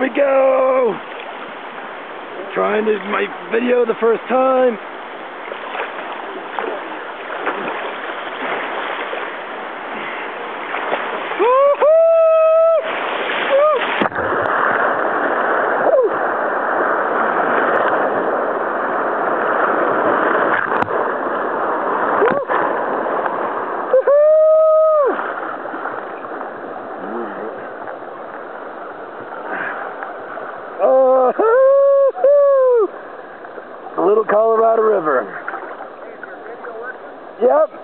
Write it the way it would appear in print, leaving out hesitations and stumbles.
we go! Trying to my video the first time. The little Colorado River. Yep.